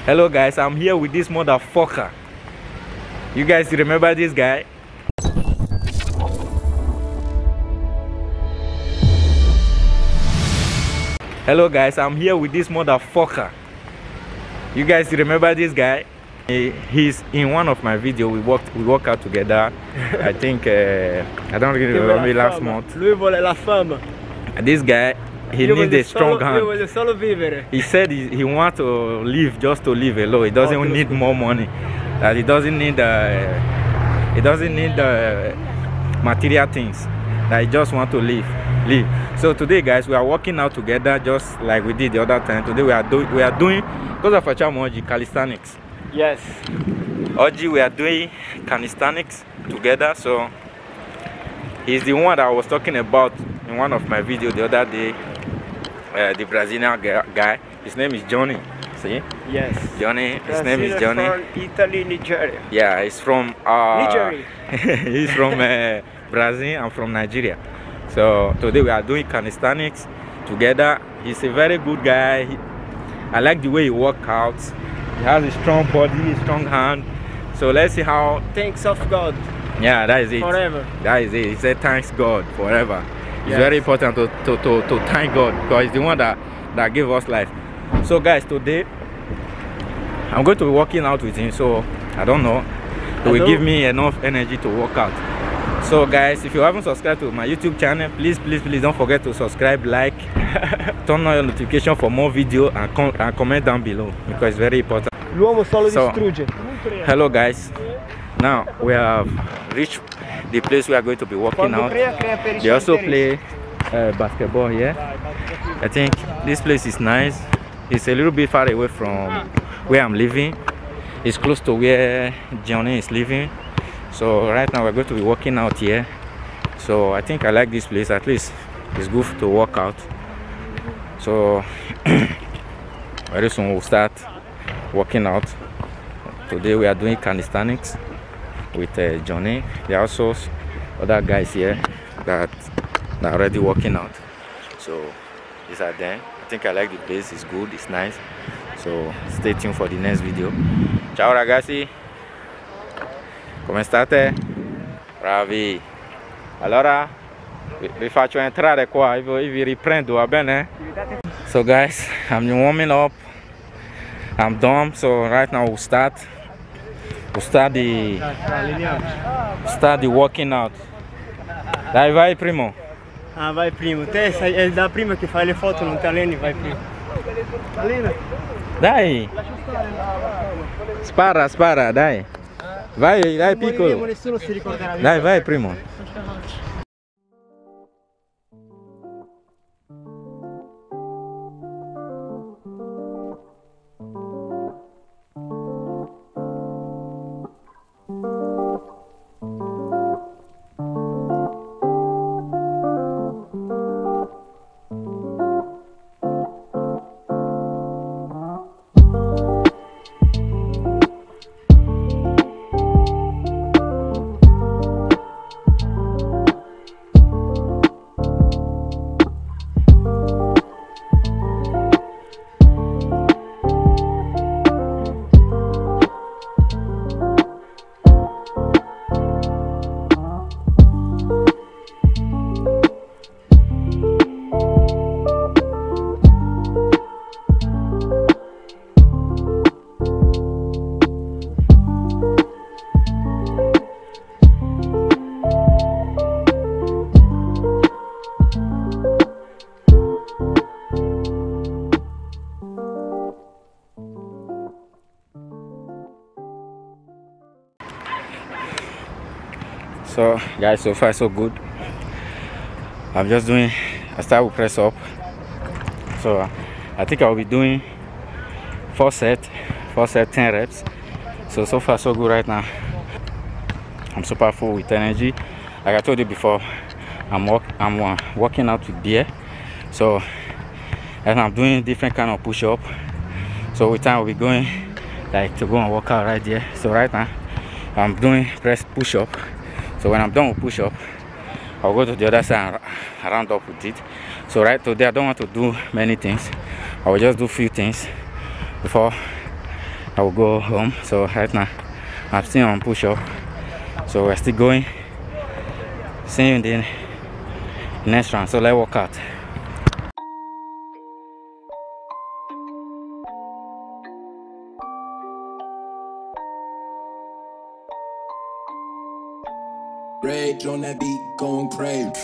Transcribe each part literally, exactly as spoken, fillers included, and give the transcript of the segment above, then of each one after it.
Hello guys, I'm here with this motherfucker. You guys remember this guy? Hello guys, I'm here with this motherfucker. You guys remember this guy? He, he's in one of my videos. We worked we worked out together. I think uh, I don't really remember last month. Lui vuole la fama. This guy, he Io needs a strong solo, hand. Io voglio solo vivere. He said he, he wants to live just to live alone. He doesn't Oh, need more money. That he doesn't need uh, he doesn't need uh, material things. That he just want to live, live. So today, guys, we are working out together, just like we did the other time. Today we are doing we are doing because of Achamoji calisthenics. Yes. Oji, we are doing calisthenics together. So he's the one that I was talking about in one of my videos the other day. Uh, the Brazilian guy. His name is Johnny. See? Yes. Johnny. His Brazil name is Johnny. From Italy, Nigeria. Yeah, he's from uh, Nigeria. he's from uh, Brazil. I'm from Nigeria. So today we are doing calisthenics together. He's a very good guy. He, I like the way he works out. He has a strong body, strong hand. So let's see how. Thanks of God. Yeah, that is it. Forever. That is it. He said thanks God forever. It's Yes. very important to, to, to, to thank God because he's the one that, that gave us life. So guys, today I'm going to be working out with him. So I don't know. He will Hello. give me enough energy to work out. So guys, if you haven't subscribed to my YouTube channel, please, please, please don't forget to subscribe, like, turn on your notification for more video and, com and comment down below because it's very important. L'uomo solo So, distrugge. hello guys. Now we have reached the place we are going to be working Quando out. crea, crea per i They also suoi play uh, basketball here. I think this place is nice. It's a little bit far away from where I'm living. It's close to where Johnny is living. So right now we're going to be working out here. So I think I like this place. At least it's good to work out. So very soon we'll start working out. Today we are doing calisthenics with uh, Johnny. There are also other guys here that are already working out. So these are them. I think I like the place. It's good. It's nice. So stay tuned for the next video. Ciao ragazzi. Come state? Bravi. Allora vi, vi faccio entrare qua e vi, vi riprendo, va bene? So guys, I'm warming up. I'm done. So right now we'll start. We'll start the start the working out. Dai, vai primo. Ah, vai primo. Te sei, è da prima che fai le foto, non ti alleni, vai primo. Allena. Dai. Spara, spara, dai. Vai, dai piccolo. Nessuno si ricorderà di Dai, vai primo. So guys, so far so good. I'm just doing I start with press up. So uh, I think I'll be doing four set four set ten reps. So so far so good right now. I'm super full with energy. Like I told you before, I'm work I'm uh, working out with beer. So and I'm doing different kind of push up. So with time we'll be going like to go and work out right there. So right now I'm doing press push up. So when I'm done with push up, I'll go to the other side and round up with it. So right today I don't want to do many things. I will just do few things before I will go home. So right now I'm still on push-up, so we're still going. See you in the next round. So let's work out. Rage on that beat, going crazy.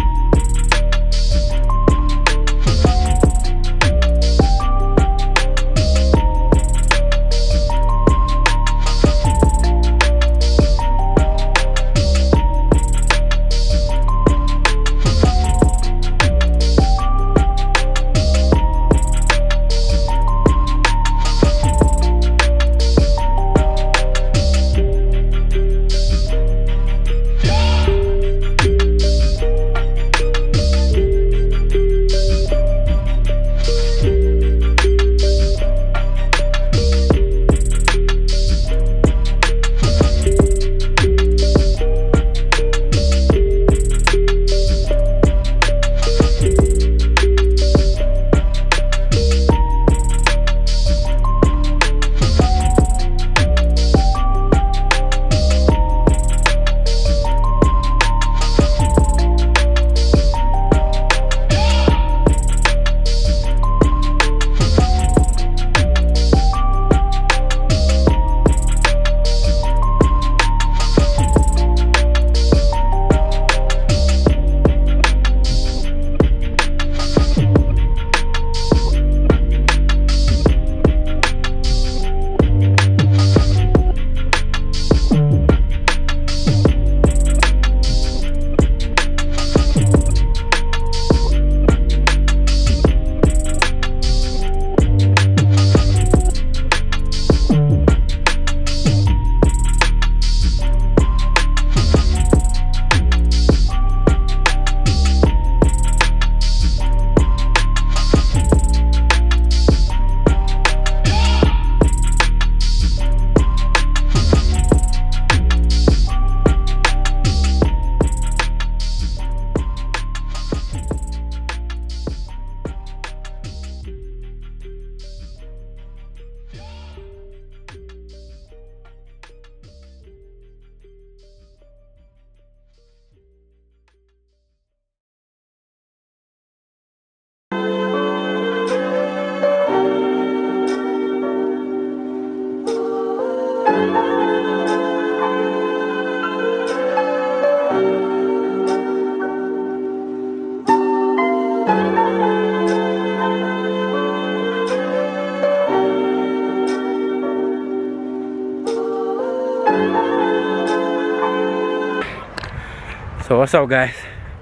So what's up, guys?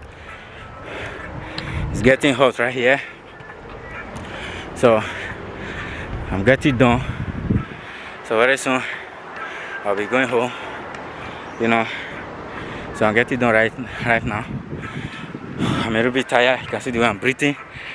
It's getting hot right here, so I'm getting done. So very soon I'll be going home, you know. So I'm getting done right right now. I'm a little bit tired. You can see the way I'm breathing.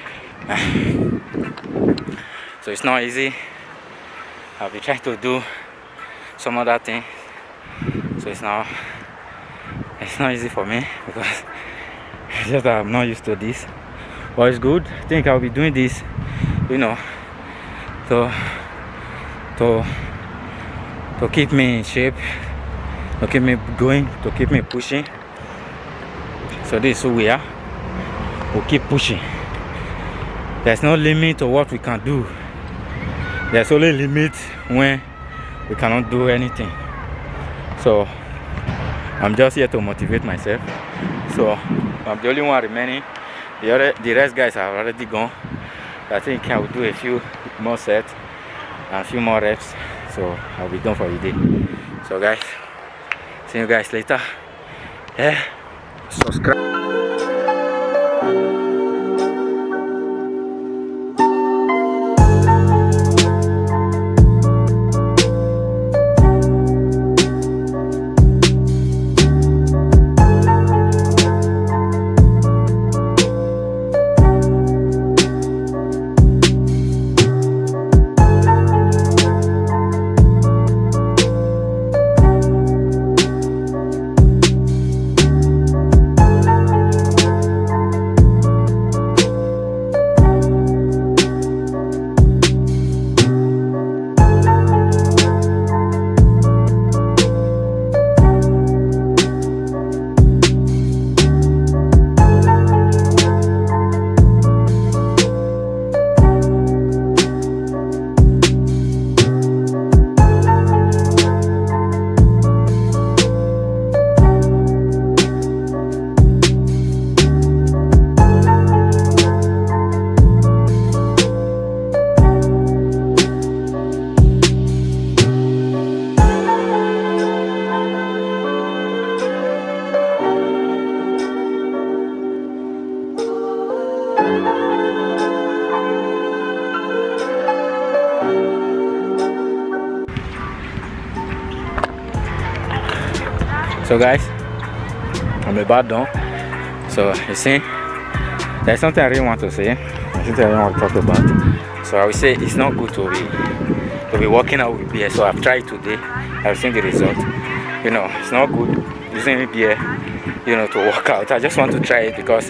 So it's not easy. I'll be trying to do some other thing, so it's not it's not easy for me because it's just that I'm not used to this. But it's good. I think I'll be doing this, you know, to to to keep me in shape, to keep me going, to keep me pushing. So this is who we are. We'll keep pushing. There's no limit to what we can do. There's only limit when we cannot do anything. So I'm just here to motivate myself. So I'm the only one remaining. The other, the rest guys are already gone. I think I will do a few more sets and a few more reps. So I'll be done for the day. So guys, see you guys later. Yeah, subscribe. So guys, I'm about done. So you see, there's something I really want to say, something I really want to talk about. So I would say it's not good to be to be working out with beer. So I've tried today, I've seen the result. You know, it's not good using beer, you know, to work out. I just want to try it because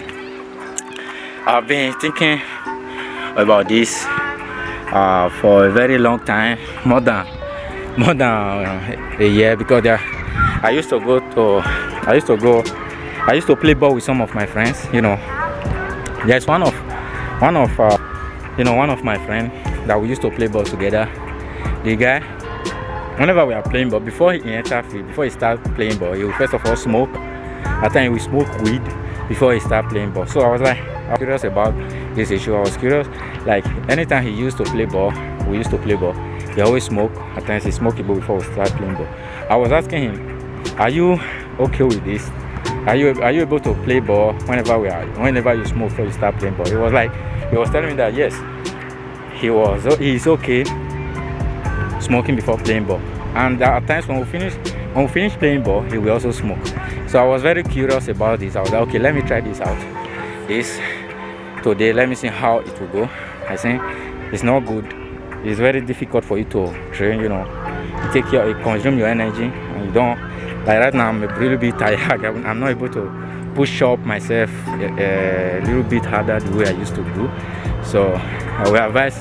I've been thinking about this uh, for a very long time, more than more than uh, a year, because there, I used to go to I used to go I used to play ball with some of my friends. You know, there's one of one of uh, you know one of my friends that we used to play ball together. The guy, whenever we are playing ball, before he enter field, before he start playing ball, he will first of all smoke. At times we smoke weed before he start playing ball. So I was like, I was curious about this issue. I was curious, like anytime he used to play ball, we used to play ball, he always smoke. At times he smoke ball before we start playing ball. I was asking him, are you okay with this? Are you are you able to play ball whenever we are whenever you smoke before you start playing ball? He was like, he was telling me that yes, he was he is okay smoking before playing ball. And at times when we finish when we finish playing ball, he will also smoke. So I was very curious about this. I was like, okay, let me try this out. This today, let me see how it will go. I think it's not good. It's very difficult for you to train. You know, you take your, it consume your energy, and you don't. Like right now, I'm a little bit tired. I'm not able to push up myself a, a little bit harder the way I used to do. So I will advise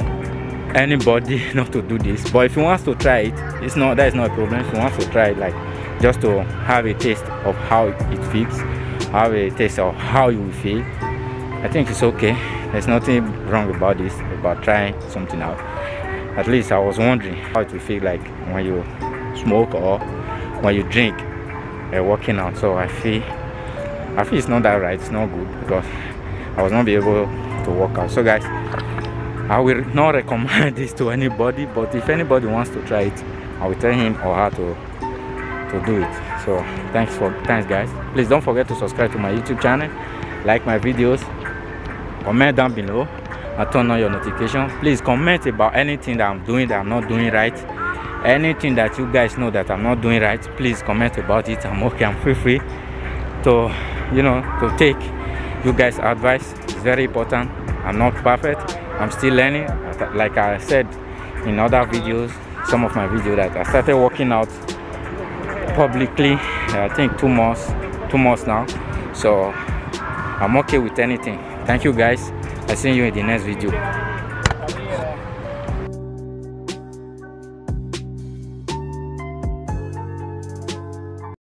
anybody not to do this. But if you want to try it, it's not that is not a problem. If you want to try it, like just to have a taste of how it feels, have a taste of how you will feel, I think it's okay. There's nothing wrong about this, about trying something out. At least I was wondering how it will feel like when you smoke or when you drink uh, working out. So I feel I feel it's not that right, it's not good, because I was not be able to work out. So guys, I will not recommend this to anybody, but if anybody wants to try it, I will tell him or her to to do it. So thanks for thanks guys. Please don't forget to subscribe to my YouTube channel, like my videos, comment down below and turn on your notification. Please comment about anything that I'm doing that I'm not doing right, anything that you guys know that I'm not doing right. Please comment about it. I'm okay, I'm free free to, you know, to take you guys advice. It's very important. I'm not perfect, I'm still learning. Like I said in other videos, some of my videos, that I started working out publicly I think two months two months now, so I'm okay with anything. Thank you guys. I'll see you in the next video.